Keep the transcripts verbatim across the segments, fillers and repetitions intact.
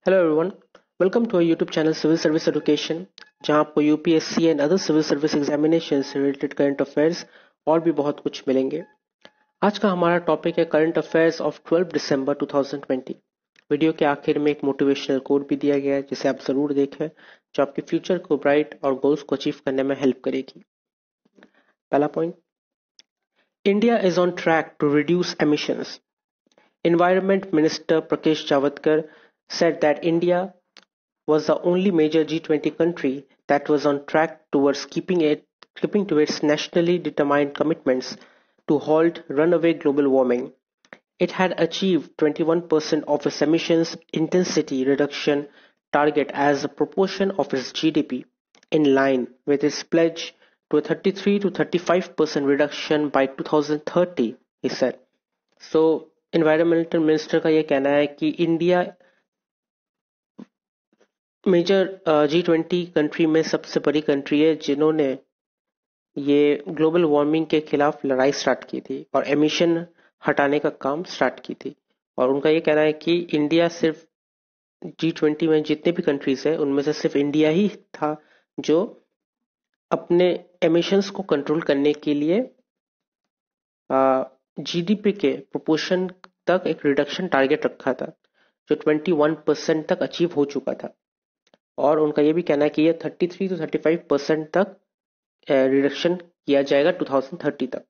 Hello everyone, welcome to our YouTube channel civil service education, जहां आपको UPSC and other civil service examination से related current affairs और भी बहुत कुछ मिलेंगे। आज का हमारा टॉपिक है current affairs of twelve December two thousand twenty. Video के आखिर में एक मोटिवेशनल कोट भी दिया गया है जिसे आप जरूर देखें, जो आपके फ्यूचर को ब्राइट और गोल्स को अचीव करने में हेल्प करेगी। पहला point, India is on track to reduce emissions. Environment Minister Prakash Javadkar said that India was the only major G twenty country that was on track towards keeping it keeping to its nationally determined commitments to halt runaway global warming. It had achieved twenty-one percent of its emissions intensity reduction target as a proportion of its G D P, in line with its pledge to a thirty-three to thirty-five percent reduction by two thousand thirty, he said. So environmental minister का ये कहना है कि India major G twenty country में सबसे बड़ी country है जिन्होंने ये ग्लोबल वार्मिंग के खिलाफ लड़ाई स्टार्ट की थी और एमिशन हटाने का काम स्टार्ट की थी। और उनका ये कहना है कि इंडिया सिर्फ जी ट्वेंटी में जितने भी कंट्रीज है उनमें से सिर्फ इंडिया ही था जो अपने एमिशंस को कंट्रोल करने के लिए जीडीपी के प्रोपोर्शन तक एक रिडक्शन टारगेट रखा था जो इक्कीस परसेंट तक अचीव हो चुका था। और उनका यह भी कहना है कि यह तैंतीस to पैंतीस परसेंट तक रिडक्शन किया जाएगा दो हज़ार तीस तक।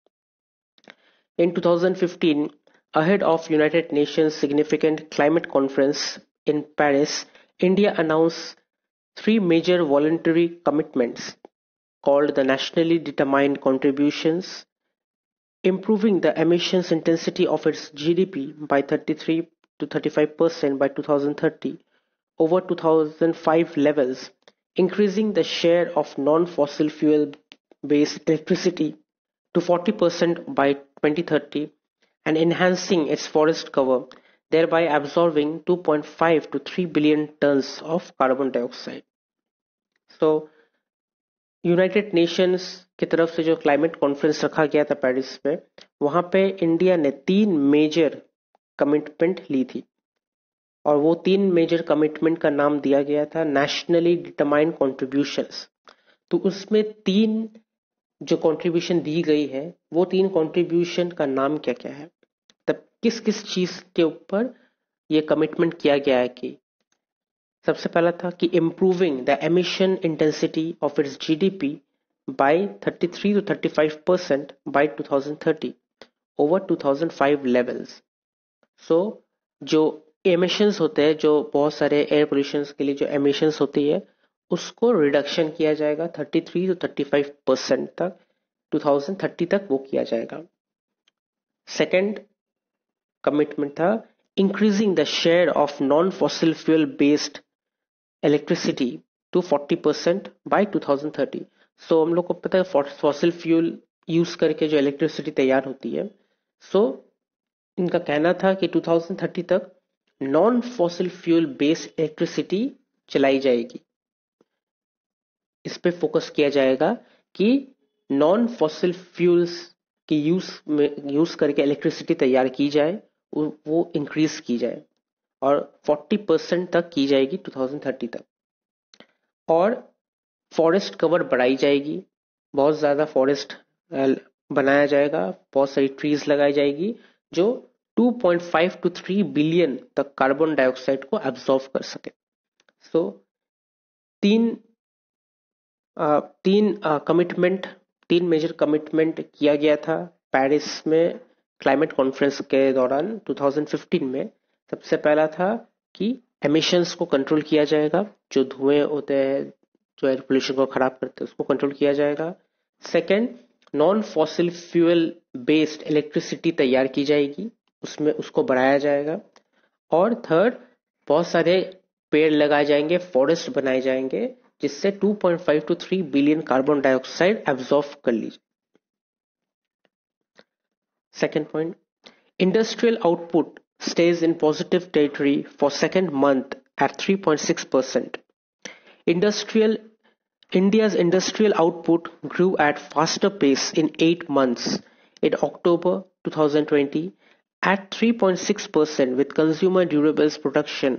In twenty fifteen, ahead of United Nations significant climate conference in Paris, India announced three major voluntary commitments called the Nationally Determined Contributions, improving the emissions intensity of its G D P by thirty-three to thirty-five percent by two thousand thirty over two thousand five levels, increasing the share of non-fossil fuel based electricity to forty percent by twenty thirty, and enhancing its forest cover, thereby absorbing two point five to three billion tons of carbon dioxide. So United Nations की तरफ से जो climate conference रखा गया था Paris में, वहां पे इंडिया ने तीन मेजर कमिटमेंट ली थी और वो तीन मेजर कमिटमेंट का नाम दिया गया था नेशनली डिटरमाइंड कॉन्ट्रीब्यूशंस। तो उसमें तीन जो कंट्रीब्यूशन दी गई है वो तीन कंट्रीब्यूशन का नाम क्या क्या है, तब किस किस चीज के ऊपर ये कमिटमेंट किया गया है। कि सबसे पहला था कि improving the emission intensity of its GDP by thirty-three to thirty-five percent by twenty thirty over two thousand five levels. So जो एमिशंस होते हैं, जो बहुत सारे एयर पोल्यूशन के लिए जो एमिशंस होती है उसको रिडक्शन किया जाएगा thirty-three to thirty-five percent तक, twenty thirty तक वो किया जाएगा। सेकेंड कमिटमेंट था increasing the share of non fossil fuel based electricity to forty percent by twenty thirty। So हम लोग को पता है फॉसिल फ्यूल यूज करके जो इलेक्ट्रिसिटी तैयार होती है, सो so, इनका कहना था कि twenty thirty तक non fossil fuel based electricity चलाई जाएगी। इस पे फोकस किया जाएगा कि नॉन फॉसिल फ्यूल्स की यूज में यूज करके इलेक्ट्रिसिटी तैयार की जाए, वो इंक्रीज की जाए और forty percent तक की जाएगी twenty thirty तक। और फॉरेस्ट कवर बढ़ाई जाएगी, बहुत ज़्यादा फॉरेस्ट बनाया जाएगा, बहुत सारी ट्रीज लगाई जाएगी जो two point five to three billion तक कार्बन डाइऑक्साइड को एब्जॉर्ब कर सके। सो so, तीन आ, तीन कमिटमेंट तीन मेजर कमिटमेंट किया गया था पेरिस में क्लाइमेट कॉन्फ्रेंस के दौरान twenty fifteen में। सबसे पहला था कि एमिशंस को कंट्रोल किया जाएगा, जो धुएं होते हैं जो एयर पोल्यूशन को खराब करते हैं उसको कंट्रोल किया जाएगा। Second, non fossil fuel based electricity तैयार की जाएगी, उसमें उसको बढ़ाया जाएगा। और थर्ड, बहुत सारे पेड़ लगाए जाएंगे, फॉरेस्ट बनाए जाएंगे जिससे two point five to three billion carbon dioxide absorb कर लीजिए। Second point, industrial output stays in positive territory for second month at three point six percent. Industrial India's industrial output grew at faster pace in eight months in October twenty twenty at three point six percent, with consumer durables production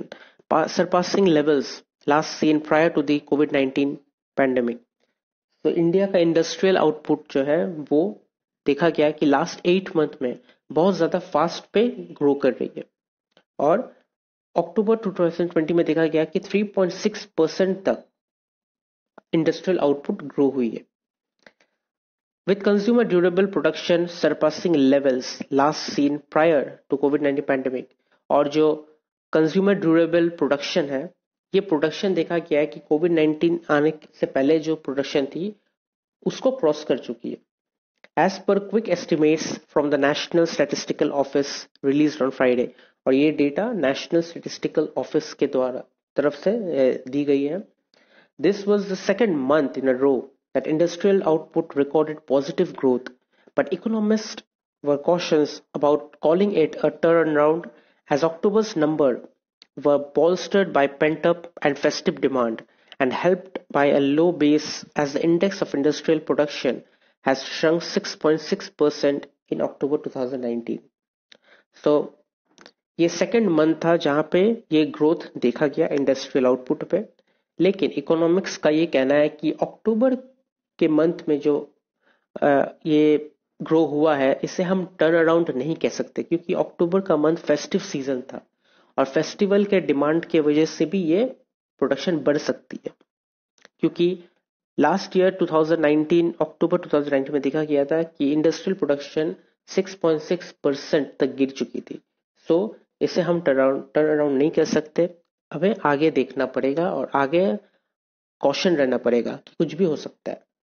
surpassing levels last seen prior to the Covid nineteen pandemic. तो India का industrial output जो है वो देखा गया कि last eight month में बहुत ज्यादा फास्ट पे ग्रो कर रही है और अक्टूबर ट्वेंटी ट्वेंटी में देखा गया कि थ्री पॉइंट सिक्स परसेंट तक इंडस्ट्रियल आउटपुट ग्रो हुई है. With consumer durable production surpassing levels last seen prior to Covid nineteen pandemic और जो कंज्यूमर ड्यूरेबल प्रोडक्शन है ये प्रोडक्शन देखा गया है कि कोविड नाइनटीन आने से पहले जो प्रोडक्शन थी उसको क्रॉस कर चुकी है. As per quick estimates from the national statistical office released on Friday और ये डेटा नेशनल स्टैटिस्टिकल ऑफिस के द्वारा तरफ से दी गई है. This was the second month in a row that industrial output recorded positive growth, but economists were cautious about calling it a turnaround as October's number were bolstered by pent-up and festive demand and helped by a low base as the index of industrial production has shrunk six point six percent in October twenty nineteen. So, ये second month था जहां पे ये growth देखा गया industrial output पे, लेकिन economics का ये कहना है कि अक्टूबर के मंथ में जो आ, ये ग्रो हुआ है इसे हम टर्न अराउंड नहीं कह सकते क्योंकि अक्टूबर का मंथ फेस्टिव सीजन था और फेस्टिवल के डिमांड के वजह से भी ये प्रोडक्शन बढ़ सकती है. क्योंकि last year twenty nineteen October twenty nineteen में देखा गया था कि industrial production six point six percent तक गिर चुकी थी. सो so, इसे हम टर्न टर्न अराउंड नहीं कर सकते. हमें आगे देखना पड़ेगा और आगे कॉशन रहना पड़ेगा कि कुछ भी हो सकता है.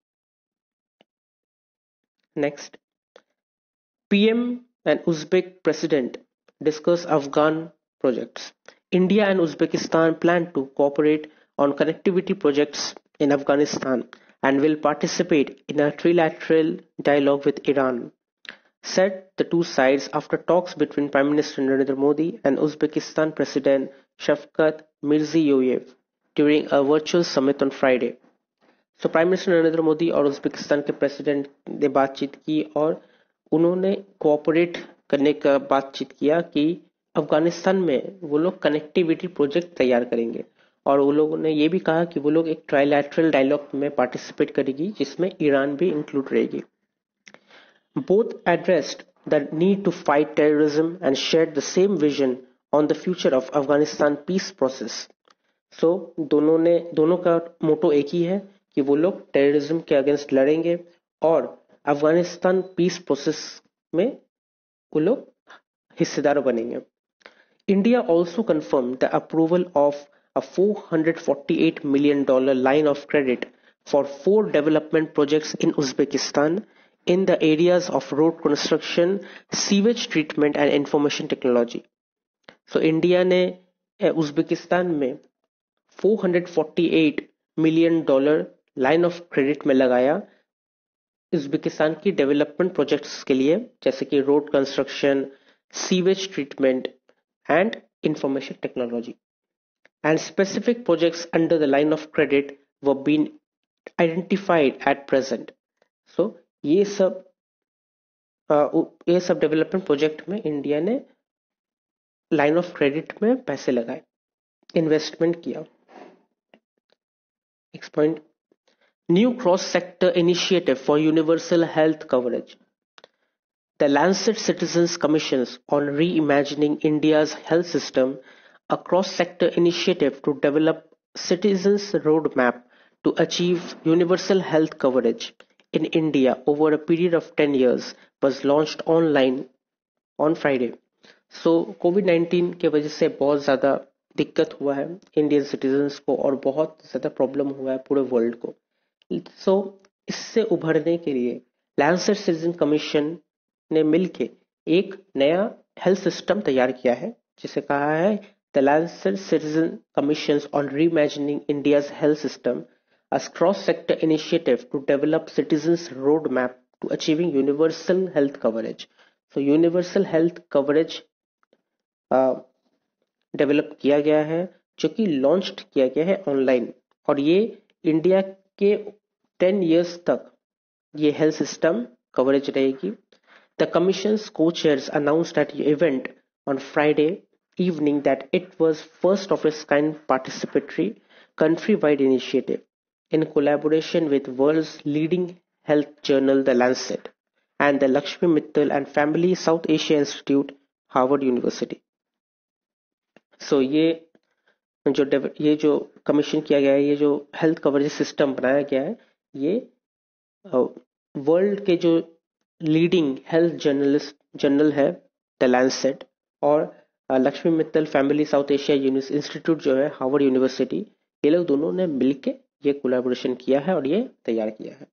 Next, P M and Uzbek president discuss Afghan projects. India and Uzbekistan plan to cooperate on connectivity projects in Afghanistan and will participate in a trilateral dialogue with Iran, said the two sides after talks between Prime Minister Narendra Modi and Uzbekistan President Shavkat Mirziyoyev during a virtual summit on Friday. So, prime minister Narendra Modi और Uzbekistan के president ने बातचीत की और उन्होंने cooperate करने का बातचीत किया कि अफगानिस्तान में वो लोग कनेक्टिविटी प्रोजेक्ट तैयार करेंगे और वो लोगों ने ये भी कहा कि वो लोग एक ट्राइलैटरल डायलॉग में पार्टिसिपेट करेगी जिसमें ईरान भी इंक्लूड रहेगी. Both addressed the need to fight terrorism and shared the same vision on the future of Afghanistan peace process. So दोनों ने दोनों का मोटो एक ही है कि वो लोग टेररिज्म के अगेंस्ट लड़ेंगे और अफगानिस्तान पीस प्रोसेस में वो लोग हिस्सेदार बनेंगे. India also confirm the approval of a four hundred forty eight million dollar line of credit for four development projects in Uzbekistan in the areas of road construction, sewage treatment and information technology. So India ने Uzbekistan में four hundred forty eight million dollar line of credit में लगाया Uzbekistan की development projects के लिए जैसे कि road construction, sewage treatment and information technology. And specific projects under the line of credit were been identified at present. So ये सब uh, ये सब डेवलपमेंट प्रोजेक्ट में इंडिया ने लाइन ऑफ क्रेडिट में पैसे लगाए, इन्वेस्टमेंट किया. Next point, new cross-sector initiative for universal health coverage. The Lancet Citizens Commissions on Reimagining India's Health System, a cross-sector initiative to develop citizens' roadmap to achieve universal health coverage in India over a period of ten years, was launched online on Friday. So, Covid nineteen के वजह से बहुत ज़्यादा दिक्कत हुआ है Indian citizens को और बहुत ज़्यादा प्रॉब्लम हुआ है पूरे वर्ल्ड को. सो so, इससे उभरने के लिए लैंसेट सिटीजन कमीशन ने मिलके एक नया हेल्थ सिस्टम तैयार किया है जिसे कहा है the Lancet citizen commission on reimagining India's health system, a cross sector initiative to develop citizens road map to achieving universal health coverage. So universal health coverage develop किया गया है जो कि लॉन्च किया गया है ऑनलाइन और ये इंडिया के टेन इयर्स तक ये हेल्थ सिस्टम कवरेज रहेगी. The commission's co-chairs announced at the event on Friday evening that it was first of its kind participatory country-wide initiative in collaboration with world's leading health journal The Lancet and the Lakshmi Mittal and Family South Asia Institute, Harvard University. So ये जो Dave- ये जो commission किया गया है, ये जो health coverage system बनाया गया है, ये वर्ल्ड के जो लीडिंग हेल्थ जर्नलिस्ट जर्नल है द लैंसेट और uh, Lakshmi Mittal family South Asia Institute जो है हार्वर्ड यूनिवर्सिटी, ये लोग दोनों ने मिलके ये कोलैबोरेशन किया है और ये तैयार किया है.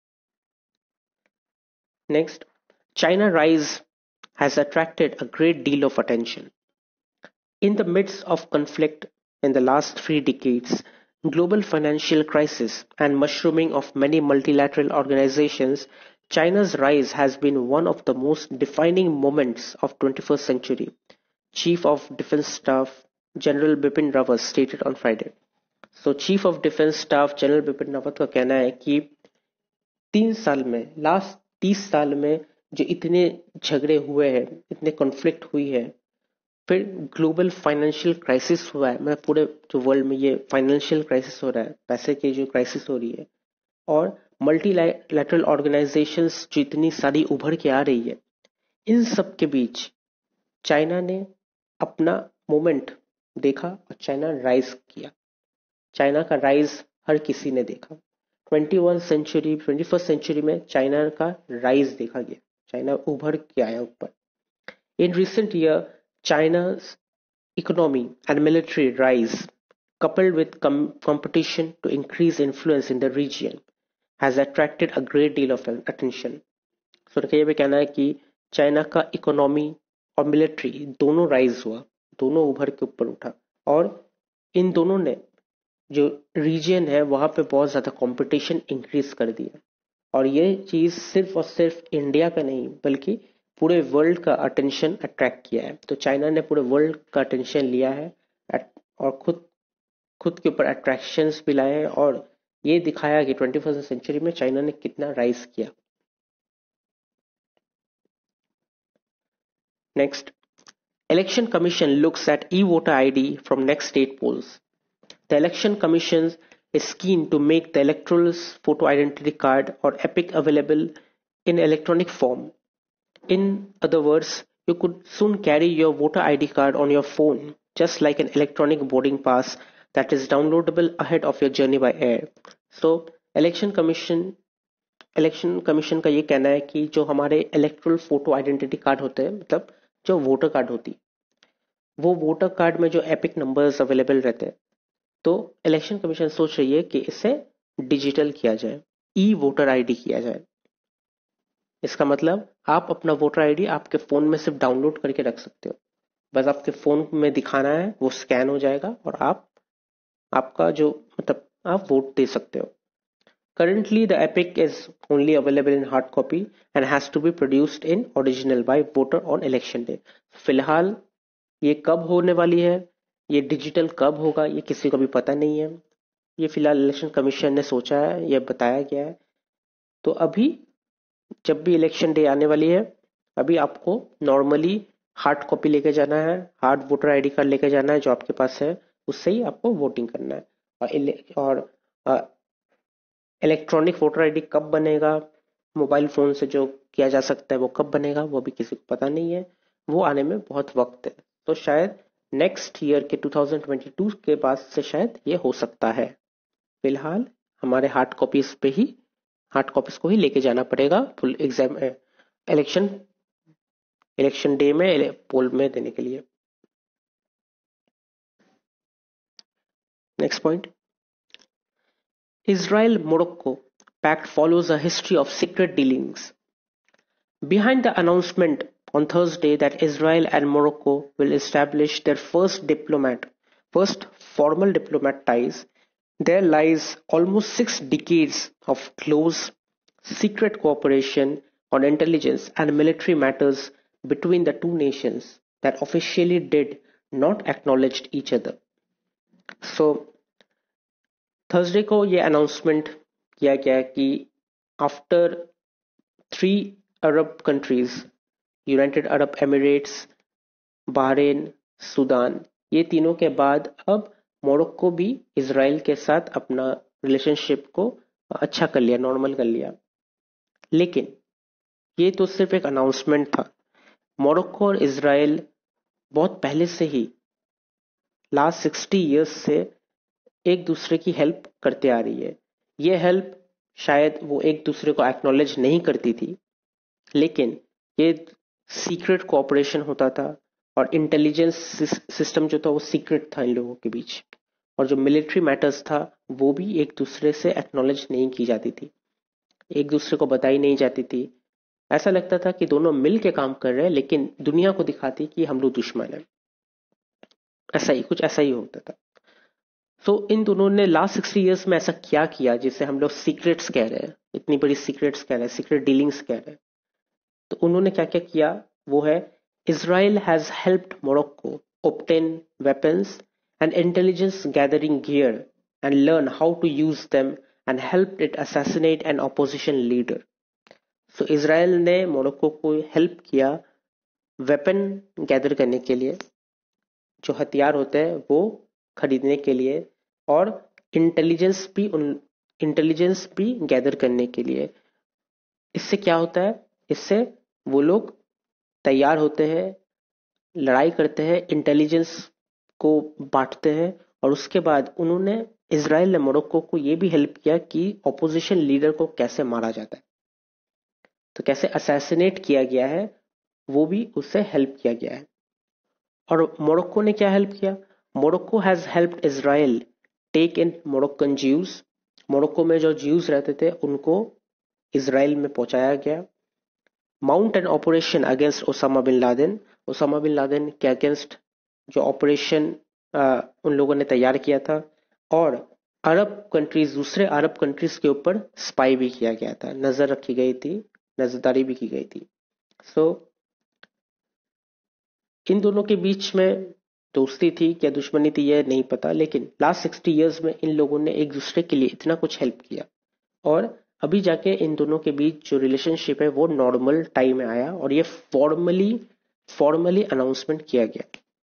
Next, China rise has attracted a great deal of attention. In the midst of conflict in the last three decades, global financial crisis, and mushrooming of many multilateral organizations, China's rise has been one of the most defining moments of twenty-first century, Chief of Defense Staff General Bipin Rawat stated on Friday. So, Chief of Defense Staff General Bipin Rawat का कहना है कि तीन साल में, last तीस साल में जो इतने झगड़े हुए हैं, इतने कॉन्फ्लिक्ट हुई है, फिर ग्लोबल फाइनेंशियल क्राइसिस हुआ है, मैं पूरे जो वर्ल्ड में ये फाइनेंशियल क्राइसिस हो रहा है, पैसे की जो क्राइसिस हो रही है, और मल्टीलैटरल ऑर्गेनाइजेशंस जो इतनी सारी उभर के आ रही है, इन सब के बीच चाइना ने अपना मोमेंट देखा और चाइना राइज किया. चाइना का राइज हर किसी ने देखा. Twenty one century twenty first century में चाइना का राइज देखा गया. चाइना उभर के आया ऊपर. In recent year China's economy and military rise, coupled with com- competition to increase influence in the region, has attracted a great deal of attention. So, उनका ये भी कहना है कि चाइना का इकोनॉमी और मिलिट्री दोनों राइज हुआ, दोनों उभर के ऊपर उठा, और इन दोनों ने जो रीजन है वहां पे बहुत ज्यादा कंपटीशन इंक्रीज कर दिया. और ये चीज सिर्फ और सिर्फ इंडिया का नहीं बल्कि पूरे वर्ल्ड का अटेंशन अट्रैक्ट किया है. तो चाइना ने पूरे वर्ल्ड का अटेंशन लिया है और खुद खुद के ऊपर अट्रैक्शंस भी लाए हैं और ये दिखाया कि ट्वेंटी फर्स्ट सेंचुरी में चाइना ने कितना राइज किया. Next, election commission looks at e voter ID from next state polls. The election commission is keen to make the electoral photo identity card or EPIC available in electronic form. In other words, you could soon carry your voter I D card on your phone, just like an electronic boarding pass that is downloadable ahead of your journey by air. So, election commission election commission का ये कहना है कि जो हमारे erectile photo identity card होते हैं, मतलब जो वोटर कार्ड होती, वो वोटर कार्ड में जो एपिक नंबर्स अवेलेबल रहते हैं, तो इलेक्शन कमीशन सोच रही है कि इसे डिजिटल किया जाए, ई वोटर आईडी किया जाए. इसका मतलब आप अपना वोटर आईडी आपके फोन में सिर्फ डाउनलोड करके रख सकते हो, बस आपके फोन में दिखाना है, वो स्कैन हो जाएगा और आप आपका जो मतलब आप वोट दे सकते हो. Currently, the epic is only available in hard copy and has to be produced in original by voter on election day. फिलहाल ये कब होने वाली है, ये डिजिटल कब होगा, ये किसी को भी पता नहीं है. ये फिलहाल इलेक्शन कमीशन ने सोचा है, ये बताया गया है. तो अभी जब भी इलेक्शन डे आने वाली है, अभी आपको नॉर्मली हार्ड कॉपी लेके जाना है, हार्ड वोटर आईडी कार्ड लेके जाना है जो आपके पास है, उससे ही आपको वोटिंग करना है. और, और इलेक्ट्रॉनिक वोटर आईडी कब बनेगा, मोबाइल फोन से जो किया जा सकता है वो कब बनेगा, वो भी किसी को पता नहीं है. वो आने में बहुत वक्त है. तो शायद नेक्स्ट ईयर के ट्वेंटी ट्वेंटी टू के बाद से शायद ये हो सकता है. फिलहाल हमारे हार्ड कॉपीज पे ही हार्ड कॉपीज को ही लेके जाना पड़ेगा full exam election election day में पोल में देने के लिए. Next point, Israel-Morocco pact follows a history of secret dealings. Behind the announcement on Thursday that Israel and Morocco will establish their first diplomat, first formal diplomat ties, there lies almost six decades of close, secret cooperation on intelligence and military matters between the two nations that officially did not acknowledge each other. So, Thursday को ये announcement किया गया कि after three Arab countries, United Arab Emirates, Bahrain, Sudan, ये तीनों के बाद अब मोरक्को भी इजराइल के साथ अपना रिलेशनशिप को अच्छा कर लिया, नॉर्मल कर लिया। लेकिन ये तो सिर्फ एक अनाउंसमेंट था। मोरक्को और इजराइल बहुत पहले से ही लास्ट सिक्सटी ईयर्स से एक दूसरे की हेल्प करते आ रही है। ये हेल्प शायद वो एक दूसरे को एक्नॉलेज नहीं करती थी, लेकिन ये सीक्रेट कोऑपरेशन होता था और इंटेलिजेंस सिस्टम जो था वो सीक्रेट था इन लोगों के बीच, और जो मिलिट्री मैटर्स था वो भी एक दूसरे से एक्नॉलेज नहीं की जाती थी, एक दूसरे को बताई नहीं जाती थी। ऐसा लगता था कि दोनों मिल के काम कर रहे हैं, लेकिन दुनिया को दिखाती कि हम लोग दुश्मन है। ऐसा ही कुछ ऐसा ही होता था। सो so, इन दोनों ने लास्ट सिक्सटी ईयर्स में ऐसा क्या किया जिसे हम लोग सीक्रेट्स कह रहे हैं, इतनी बड़ी सीक्रेट्स कह रहे हैं, सीक्रेट डीलिंग्स कह रहे हैं। तो उन्होंने क्या क्या किया वो है, Israel has helped Morocco obtain weapons and intelligence gathering gear and learn how to use them and helped it assassinate an opposition leader. So Israel ने मोरक्को को हेल्प किया वेपन गैदर करने के लिए, जो हथियार होते हैं वो खरीदने के लिए, और इंटेलिजेंस भी उन इंटेलिजेंस भी गैदर करने के लिए। इससे क्या होता है, इससे वो लोग तैयार होते हैं, लड़ाई करते हैं, इंटेलिजेंस को बांटते हैं, और उसके बाद उन्होंने इजराइल ने मोरक्को को ये भी हेल्प किया कि ऑपोजिशन लीडर को कैसे मारा जाता है, तो कैसे असैसिनेट किया गया है वो भी उससे हेल्प किया गया है। और मोरक्को ने क्या हेल्प किया, Morocco has helped Israel take in Moroccan Jews, Morocco में जो ज्यूज रहते थे उनको इजराइल में पहुंचाया गया। Mount an operation against Osama bin Laden, Osama bin Laden के अगेंस्ट जो ऑपरेशन उन लोगों ने तैयार किया था, और अरब कंट्रीज, दूसरे अरब कंट्रीज के ऊपर स्पाई भी किया गया था, नजर रखी गई थी, नजरदारी भी की गई थी। सो so, इन दोनों के बीच में दोस्ती थी क्या दुश्मनी थी यह नहीं पता, लेकिन लास्ट सिक्सटी इयर्स में इन लोगों ने एक दूसरे के लिए इतना कुछ हेल्प किया, और अभी जाके इन दोनों के बीच जो रिलेशनशिप है वो नॉर्मल टाइम में आया, और ये फॉर्मली फॉर्मली अनाउंसमेंट किया गया।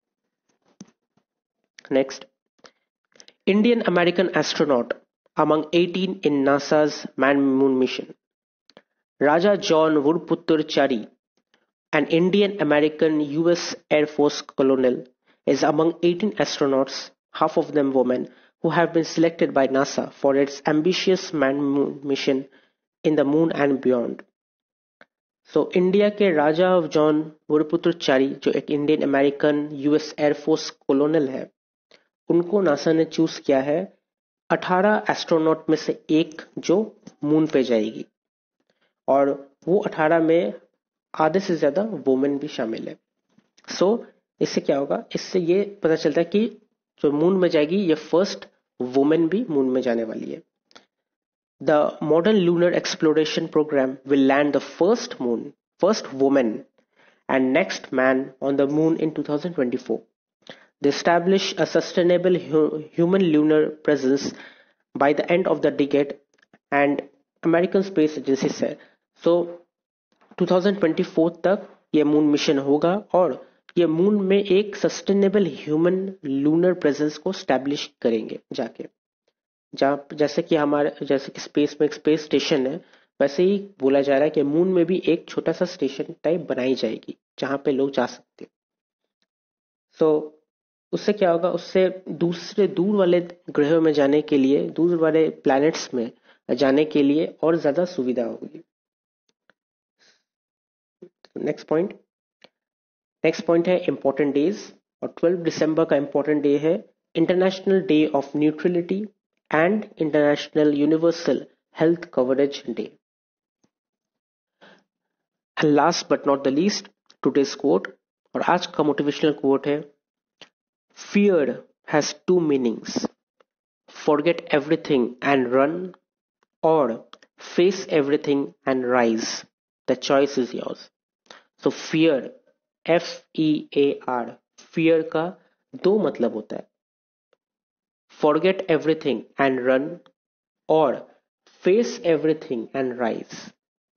Next, Indian American astronaut among eighteen in NASA's manned moon mission. Raja John Vurputur-Chari, an Indian-American U S Air Force colonel, is among eighteen astronauts, half of them women, who have been selected by NASA for its ambitious manned moon mission in the moon and beyond. So, India के Raja Jon Vurputoor Chari, जो एक Indian American US air force colonel है, उनको NASA ने choose किया है अठारह astronaut में से एक जो मून पे जाएगी, और वो अठारह में आधे से ज्यादा वुमेन भी शामिल है। सो so, इससे क्या होगा, इससे ये पता चलता है कि जो मून में जाएगी ये फर्स्ट वुमेन भी मून में जाने वाली है। The modern lunar exploration programme will land the first moon first women and next man on the moon in twenty twenty-four. They establish a sustainable hu- human lunar presence by the end of the decade, and American Space Agency said. So, twenty twenty-four तक ये moon mission होगा, और ये moon में एक sustainable human lunar presence को establish करेंगे जाके, जहाँ जैसे कि हमारे जैसे कि स्पेस में एक स्पेस स्टेशन है, वैसे ही बोला जा रहा है कि मून में भी एक छोटा सा स्टेशन टाइप बनाई जाएगी जहाँ पे लोग जा सकते हैं। सो so, उससे क्या होगा, उससे दूसरे दूर वाले ग्रहों में जाने के लिए, दूर वाले प्लैनेट्स में जाने के लिए और ज्यादा सुविधा होगी। नेक्स्ट पॉइंट नेक्स्ट पॉइंट है इंपॉर्टेंट डेज, और ट्वेल्व दिसंबर का इंपॉर्टेंट डे है international day of neutrality and international universal health coverage day. And last but not the least, today's quote, और आज का मोटिवेशनल कोट है, Fear has two meanings. Forget everything and run, or face everything and rise. The choice is yours. So fear, F E A R, fear का दो मतलब होता है, forget everything and run, और face everything and rise.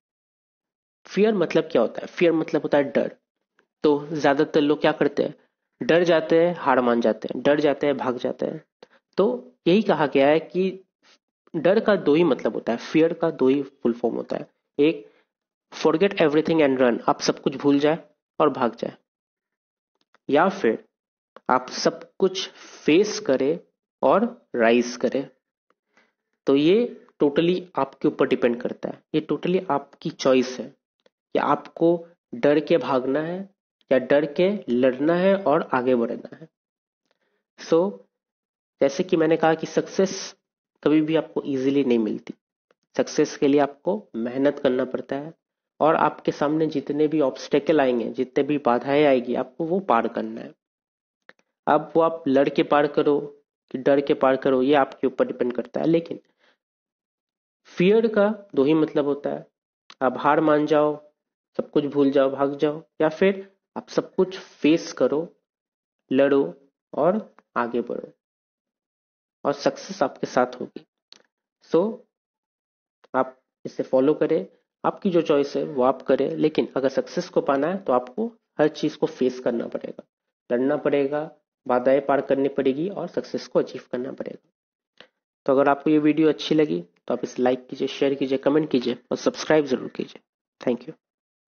Fear मतलब क्या होता है, fear मतलब होता है डर। तो ज्यादातर लोग क्या करते हैं, डर जाते हैं, हार मान जाते हैं, डर जाते हैं, भाग जाते हैं। तो यही कहा गया है कि डर का दो ही मतलब होता है, फियर का दो ही फुल फॉर्म होता है। एक, फॉरगेट एवरीथिंग एंड रन, आप सब कुछ भूल जाए और भाग जाए, या फिर आप सब कुछ फेस करें और राइज करें। तो ये टोटली आपके ऊपर डिपेंड करता है, ये टोटली आपकी चॉइस है कि आपको डर के भागना है या डर के लड़ना है और आगे बढ़ना है। सो so, जैसे कि मैंने कहा कि सक्सेस कभी भी आपको इजीली नहीं मिलती। सक्सेस के लिए आपको मेहनत करना पड़ता है, और आपके सामने जितने भी ऑब्स्टेकल आएंगे, जितने भी बाधाएं आएगी, आपको वो पार करना है। अब वो आप लड़ के पार करो कि डर के पार करो, ये आपके ऊपर डिपेंड करता है। लेकिन फियर का दो ही मतलब होता है, आप हार मान जाओ, सब कुछ भूल जाओ, भाग जाओ, या फिर आप सब कुछ फेस करो, लड़ो और आगे बढ़ो, और सक्सेस आपके साथ होगी। सो so, आप इसे फॉलो करें, आपकी जो चॉइस है वो आप करें। लेकिन अगर सक्सेस को पाना है तो आपको हर चीज को फेस करना पड़ेगा, लड़ना पड़ेगा, बाधाएं पार करनी पड़ेगी और सक्सेस को अचीव करना पड़ेगा। तो अगर आपको ये वीडियो अच्छी लगी तो आप इसे लाइक कीजिए, शेयर कीजिए, कमेंट कीजिए और सब्सक्राइब जरूर कीजिए। Thank you.